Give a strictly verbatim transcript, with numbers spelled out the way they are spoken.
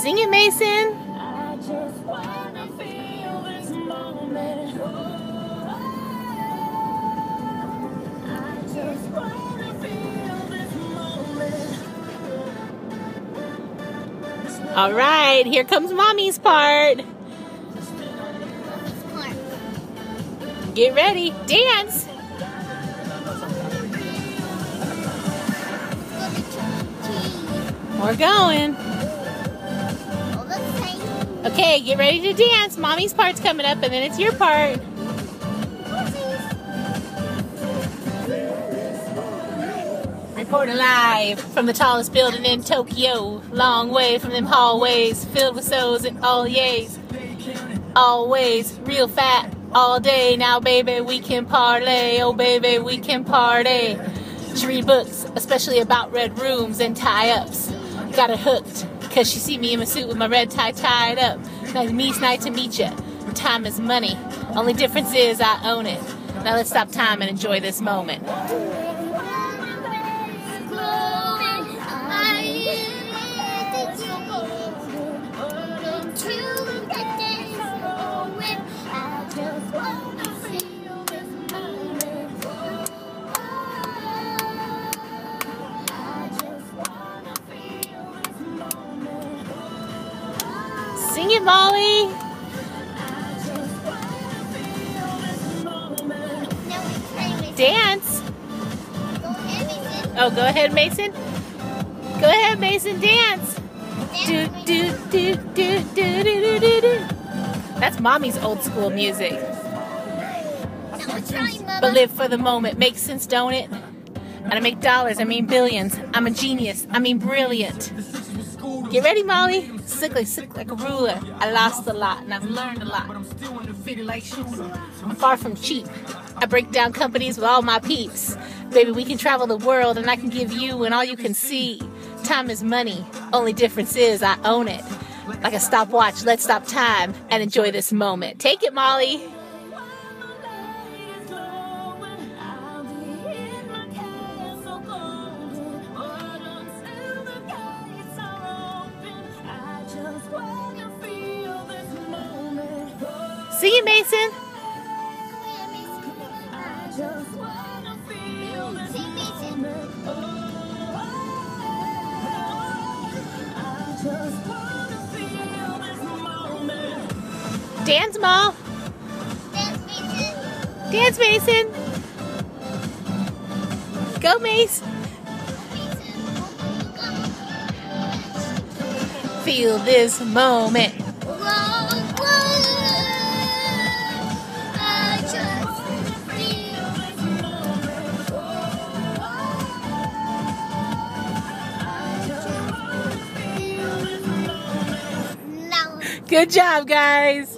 Sing it, Mason. I just wanna feel this moment. I just wanna feel this moment. All right, here comes Mommy's part. Get ready, dance. We're going. Okay, get ready to dance. Mommy's part's coming up, and then it's your part. Reporting live from the tallest building in Tokyo. Long way from them hallways, filled with so's and all yays. Always real fat all day. Now, baby, we can parlay. Oh, baby, we can party. She read books, especially about red rooms and tie-ups. Got her hooked because she see me in my suit with my red tie tied up. Nice to meet, nice to meet you. Time is money. Only difference is I own it. Now let's stop time and enjoy this moment. Sing it, Molly. Dance. Oh, go ahead, Mason. Go ahead, Mason. Dance. Do do do do do do do do. That's Mommy's old school music. But live for the moment. Makes sense, don't it? And I make dollars. I mean billions. I'm a genius. I mean brilliant. Get ready, Molly. Sick like, sick like a ruler. I lost a lot and I've learned a lot. I'm far from cheap. I break down companies with all my peeps. Baby, we can travel the world and I can give you and all you can see. Time is money. Only difference is I own it. Like a stopwatch, let's stop time and enjoy this moment. Take it, Molly. Sing it, Mason. Dance, Ma. Dance, Mason. Go, Mace. Feel this moment. Good job, guys.